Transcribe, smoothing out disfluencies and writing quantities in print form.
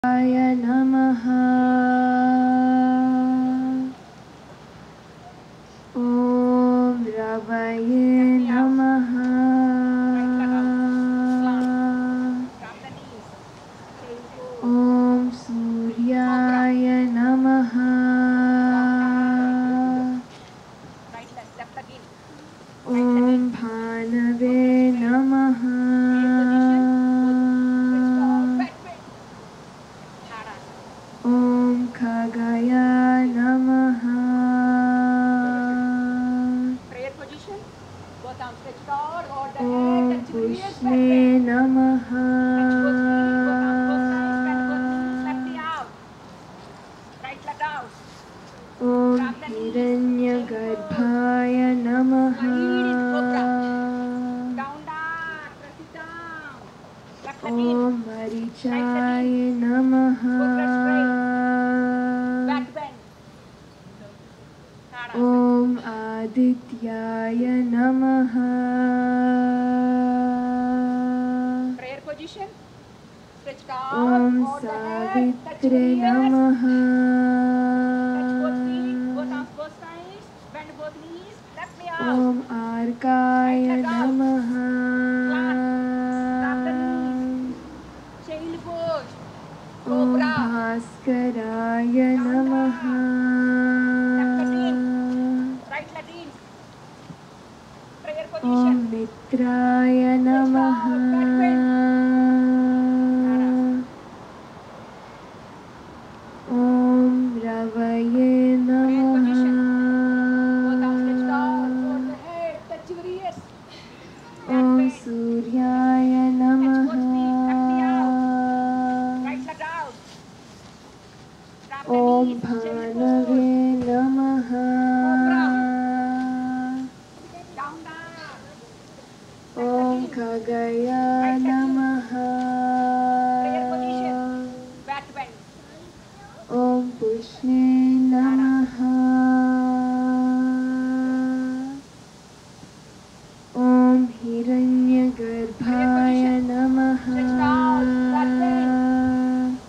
नमः। ॐ रवये नमः। ॐ सूर्याय नमः। ॐ भानवे नमः। ॐ खगाय नमः। ॐ पुष्णे नमः। ॐ हिरण्यगर्भाय नमः। ॐ मरीचाय नमः। ॐ आदित्याय नमः। ॐ सावित्रे नमः। ॐ आर्काय नमः। ॐ भास्कराय नमः। ॐ मित्राय नमः। ॐ रवये नमः। ॐ सूर्याय नमः। ॐ भानवे नमः। ॐ खगाय नमः। ॐ पुष्णे